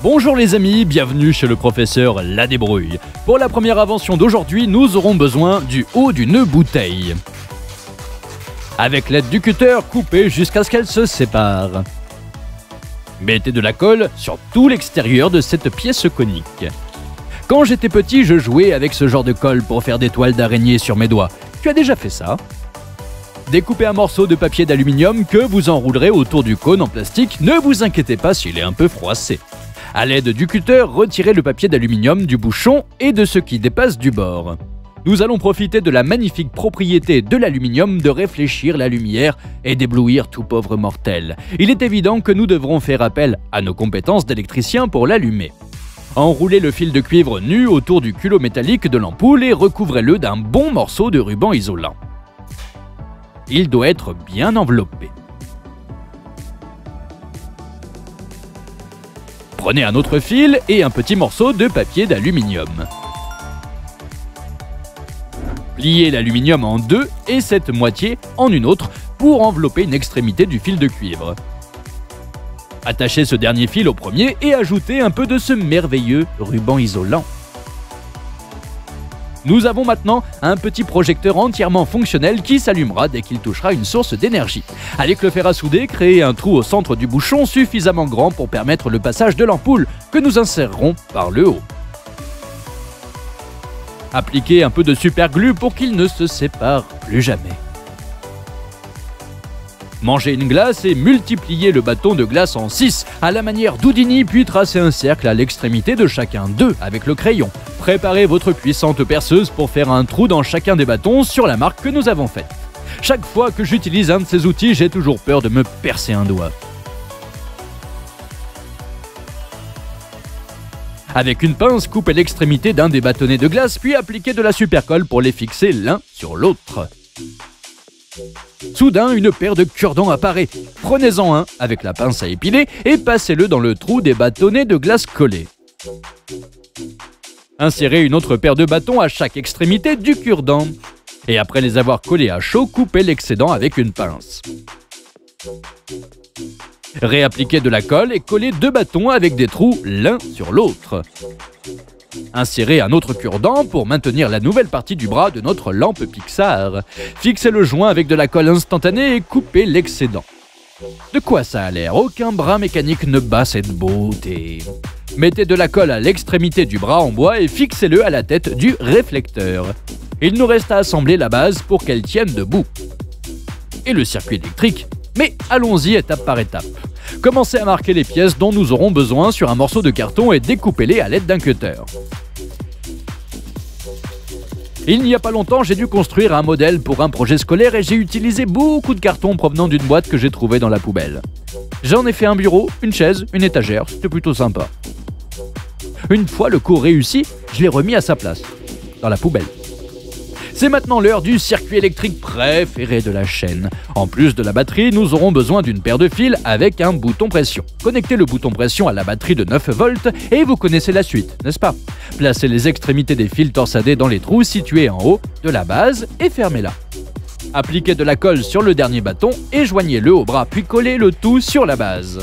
Bonjour les amis, bienvenue chez le professeur La Débrouille. Pour la première invention d'aujourd'hui, nous aurons besoin du haut d'une bouteille. Avec l'aide du cutter, coupez jusqu'à ce qu'elle se sépare. Mettez de la colle sur tout l'extérieur de cette pièce conique. Quand j'étais petit, je jouais avec ce genre de colle pour faire des toiles d'araignée sur mes doigts. Tu as déjà fait ça? Découpez un morceau de papier d'aluminium que vous enroulerez autour du cône en plastique. Ne vous inquiétez pas s'il est un peu froissé. À l'aide du cutter, retirez le papier d'aluminium du bouchon et de ce qui dépasse du bord. Nous allons profiter de la magnifique propriété de l'aluminium de réfléchir la lumière et d'éblouir tout pauvre mortel. Il est évident que nous devrons faire appel à nos compétences d'électricien pour l'allumer. Enroulez le fil de cuivre nu autour du culot métallique de l'ampoule et recouvrez-le d'un bon morceau de ruban isolant. Il doit être bien enveloppé. Prenez un autre fil et un petit morceau de papier d'aluminium. Pliez l'aluminium en deux et cette moitié en une autre pour envelopper une extrémité du fil de cuivre. Attachez ce dernier fil au premier et ajoutez un peu de ce merveilleux ruban isolant. Nous avons maintenant un petit projecteur entièrement fonctionnel qui s'allumera dès qu'il touchera une source d'énergie. Avec le fer à souder, créez un trou au centre du bouchon suffisamment grand pour permettre le passage de l'ampoule que nous insérerons par le haut. Appliquez un peu de superglue pour qu'il ne se sépare plus jamais. Mangez une glace et multipliez le bâton de glace en 6 à la manière d'Houdini, puis tracez un cercle à l'extrémité de chacun d'eux avec le crayon. Préparez votre puissante perceuse pour faire un trou dans chacun des bâtons sur la marque que nous avons faite. Chaque fois que j'utilise un de ces outils, j'ai toujours peur de me percer un doigt. Avec une pince, coupez l'extrémité d'un des bâtonnets de glace, puis appliquez de la supercolle pour les fixer l'un sur l'autre. Soudain, une paire de cure-dents apparaît. Prenez-en un avec la pince à épiler et passez-le dans le trou des bâtonnets de glace collés. Insérez une autre paire de bâtons à chaque extrémité du cure-dent. Et après les avoir collés à chaud, coupez l'excédent avec une pince. Réappliquez de la colle et collez deux bâtons avec des trous l'un sur l'autre. Insérez un autre cure-dent pour maintenir la nouvelle partie du bras de notre lampe Pixar. Fixez le joint avec de la colle instantanée et coupez l'excédent. De quoi ça a l'air? Aucun bras mécanique ne bat cette beauté. Mettez de la colle à l'extrémité du bras en bois et fixez-le à la tête du réflecteur. Il nous reste à assembler la base pour qu'elle tienne debout. Et le circuit électrique. Mais allons-y étape par étape. Commencez à marquer les pièces dont nous aurons besoin sur un morceau de carton et découpez-les à l'aide d'un cutter. Il n'y a pas longtemps, j'ai dû construire un modèle pour un projet scolaire et j'ai utilisé beaucoup de carton provenant d'une boîte que j'ai trouvée dans la poubelle. J'en ai fait un bureau, une chaise, une étagère, c'était plutôt sympa. Une fois le cours réussi, je l'ai remis à sa place, dans la poubelle. C'est maintenant l'heure du circuit électrique préféré de la chaîne. En plus de la batterie, nous aurons besoin d'une paire de fils avec un bouton pression. Connectez le bouton pression à la batterie de 9 volts et vous connaissez la suite, n'est-ce pas? Placez les extrémités des fils torsadés dans les trous situés en haut de la base et fermez-la. Appliquez de la colle sur le dernier bâton et joignez-le au bras, puis collez le tout sur la base.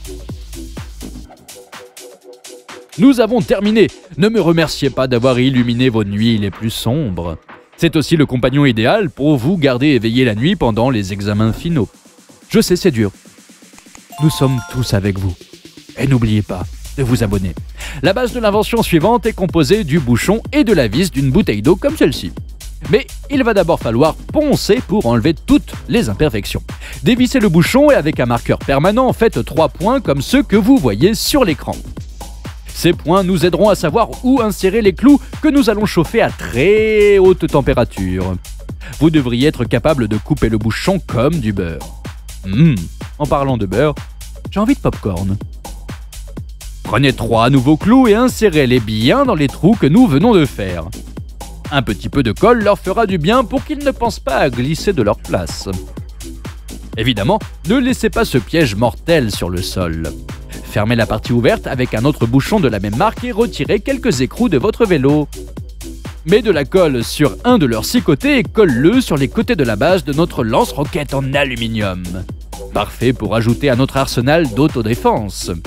Nous avons terminé. Ne me remerciez pas d'avoir illuminé vos nuits les plus sombres. C'est aussi le compagnon idéal pour vous garder éveillé la nuit pendant les examens finaux. Je sais, c'est dur. Nous sommes tous avec vous. Et n'oubliez pas de vous abonner. La base de l'invention suivante est composée du bouchon et de la vis d'une bouteille d'eau comme celle-ci. Mais il va d'abord falloir poncer pour enlever toutes les imperfections. Dévissez le bouchon et avec un marqueur permanent, faites 3 points comme ceux que vous voyez sur l'écran. Ces points nous aideront à savoir où insérer les clous que nous allons chauffer à très haute température. Vous devriez être capable de couper le bouchon comme du beurre. En parlant de beurre, j'ai envie de popcorn. Prenez 3 nouveaux clous et insérez-les bien dans les trous que nous venons de faire. Un petit peu de colle leur fera du bien pour qu'ils ne pensent pas à glisser de leur place. Évidemment, ne laissez pas ce piège mortel sur le sol. Fermez la partie ouverte avec un autre bouchon de la même marque et retirez quelques écrous de votre vélo. Mets de la colle sur un de leurs 6 côtés et colle-le sur les côtés de la base de notre lance-roquette en aluminium. Parfait pour ajouter à notre arsenal d'autodéfense.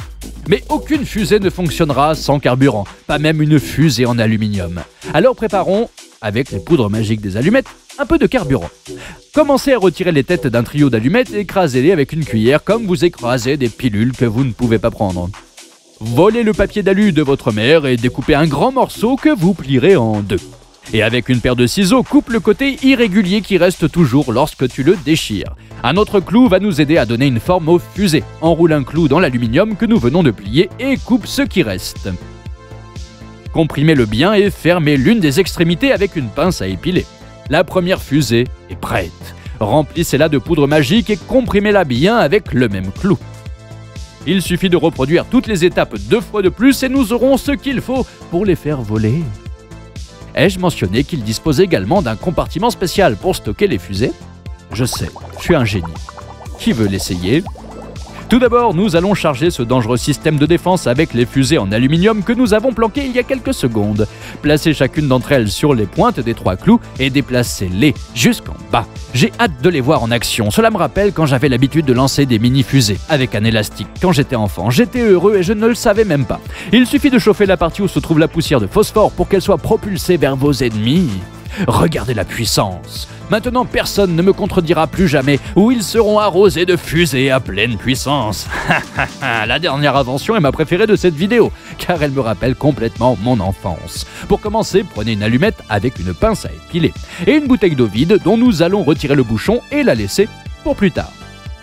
Mais aucune fusée ne fonctionnera sans carburant, pas même une fusée en aluminium. Alors préparons, avec les poudres magiques des allumettes, un peu de carburant. Commencez à retirer les têtes d'un trio d'allumettes et écrasez-les avec une cuillère comme vous écrasez des pilules que vous ne pouvez pas prendre. Volez le papier d'alu de votre mère et découpez un grand morceau que vous plierez en deux. Et avec une paire de ciseaux, coupe le côté irrégulier qui reste toujours lorsque tu le déchires. Un autre clou va nous aider à donner une forme aux fusées. Enroule un clou dans l'aluminium que nous venons de plier et coupe ce qui reste. Comprimez-le bien et fermez l'une des extrémités avec une pince à épiler. La première fusée est prête. Remplissez-la de poudre magique et comprimez-la bien avec le même clou. Il suffit de reproduire toutes les étapes 2 fois de plus et nous aurons ce qu'il faut pour les faire voler. Ai-je mentionné qu'il dispose également d'un compartiment spécial pour stocker les fusées? Je sais, je suis un génie. Qui veut l'essayer? Tout d'abord, nous allons charger ce dangereux système de défense avec les fusées en aluminium que nous avons planquées il y a quelques secondes. Placez chacune d'entre elles sur les pointes des 3 clous et déplacez-les jusqu'en bas. J'ai hâte de les voir en action. Cela me rappelle quand j'avais l'habitude de lancer des mini-fusées avec un élastique. Quand j'étais enfant, j'étais heureux et je ne le savais même pas. Il suffit de chauffer la partie où se trouve la poussière de phosphore pour qu'elle soit propulsée vers vos ennemis. Regardez la puissance. Maintenant, personne ne me contredira plus jamais, ou ils seront arrosés de fusées à pleine puissance. La dernière invention est ma préférée de cette vidéo, car elle me rappelle complètement mon enfance. Pour commencer, prenez une allumette avec une pince à épiler, et une bouteille d'eau vide dont nous allons retirer le bouchon et la laisser pour plus tard.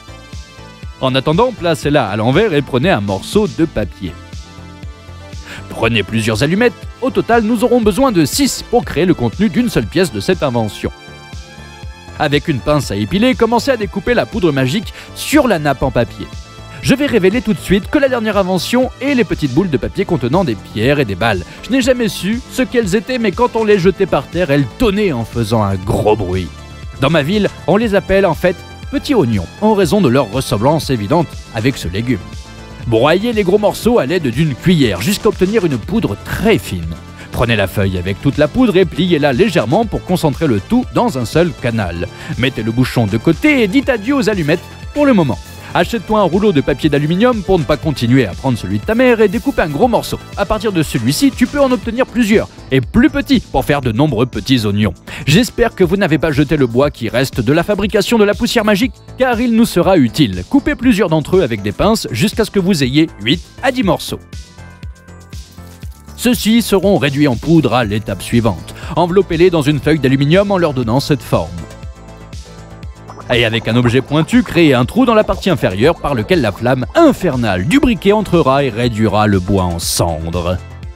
En attendant, placez-la à l'envers et prenez un morceau de papier. Prenez plusieurs allumettes, au total nous aurons besoin de 6 pour créer le contenu d'une seule pièce de cette invention. Avec une pince à épiler, commencez à découper la poudre magique sur la nappe en papier. Je vais révéler tout de suite que la dernière invention est les petites boules de papier contenant des pierres et des balles. Je n'ai jamais su ce qu'elles étaient, mais quand on les jetait par terre, elles tonnaient en faisant un gros bruit. Dans ma ville, on les appelle en fait petits oignons, en raison de leur ressemblance évidente avec ce légume. Broyez les gros morceaux à l'aide d'une cuillère jusqu'à obtenir une poudre très fine. Prenez la feuille avec toute la poudre et pliez-la légèrement pour concentrer le tout dans un seul canal. Mettez le bouchon de côté et dites adieu aux allumettes pour le moment. Achète-toi un rouleau de papier d'aluminium pour ne pas continuer à prendre celui de ta mère et découpe un gros morceau. À partir de celui-ci, tu peux en obtenir plusieurs, et plus petits pour faire de nombreux petits oignons. J'espère que vous n'avez pas jeté le bois qui reste de la fabrication de la poussière magique, car il nous sera utile. Coupez plusieurs d'entre eux avec des pinces jusqu'à ce que vous ayez 8 à 10 morceaux. Ceux-ci seront réduits en poudre à l'étape suivante. Enveloppez-les dans une feuille d'aluminium en leur donnant cette forme. Et avec un objet pointu, créez un trou dans la partie inférieure par lequel la flamme infernale du briquet entrera et réduira le bois en cendres.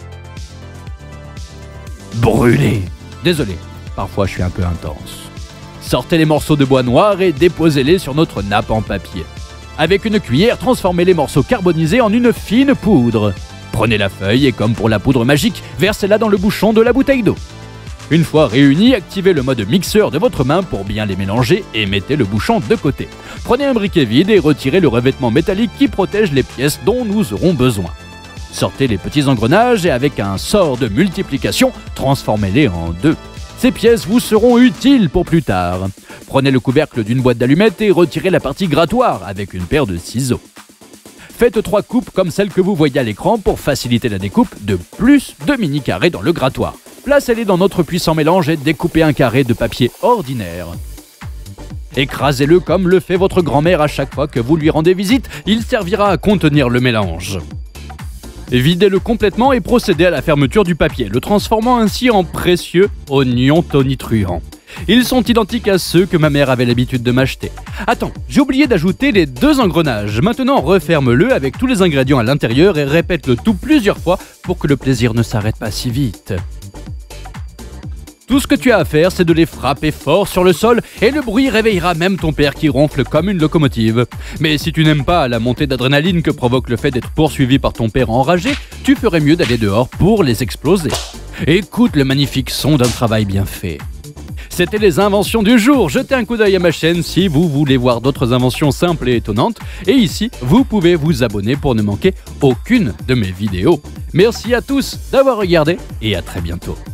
Brûlez! Désolé, parfois je suis un peu intense. Sortez les morceaux de bois noir et déposez-les sur notre nappe en papier. Avec une cuillère, transformez les morceaux carbonisés en une fine poudre. Prenez la feuille et comme pour la poudre magique, versez-la dans le bouchon de la bouteille d'eau. Une fois réunis, activez le mode mixeur de votre main pour bien les mélanger et mettez le bouchon de côté. Prenez un briquet vide et retirez le revêtement métallique qui protège les pièces dont nous aurons besoin. Sortez les petits engrenages et avec un sort de multiplication, transformez-les en 2. Ces pièces vous seront utiles pour plus tard. Prenez le couvercle d'une boîte d'allumettes et retirez la partie grattoir avec une paire de ciseaux. Faites 3 coupes comme celles que vous voyez à l'écran pour faciliter la découpe de plus de mini-carrés dans le grattoir. Placez-les dans notre puissant mélange et découpez un carré de papier ordinaire. Écrasez-le comme le fait votre grand-mère à chaque fois que vous lui rendez visite, il servira à contenir le mélange. Videz-le complètement et procédez à la fermeture du papier, le transformant ainsi en précieux oignons tonitruants. Ils sont identiques à ceux que ma mère avait l'habitude de m'acheter. Attends, j'ai oublié d'ajouter les 2 engrenages. Maintenant, referme-le avec tous les ingrédients à l'intérieur et répète le tout plusieurs fois pour que le plaisir ne s'arrête pas si vite. Tout ce que tu as à faire, c'est de les frapper fort sur le sol et le bruit réveillera même ton père qui ronfle comme une locomotive. Mais si tu n'aimes pas la montée d'adrénaline que provoque le fait d'être poursuivi par ton père enragé, tu ferais mieux d'aller dehors pour les exploser. Écoute le magnifique son d'un travail bien fait. C'était les inventions du jour. Jetez un coup d'œil à ma chaîne si vous voulez voir d'autres inventions simples et étonnantes. Et ici, vous pouvez vous abonner pour ne manquer aucune de mes vidéos. Merci à tous d'avoir regardé et à très bientôt.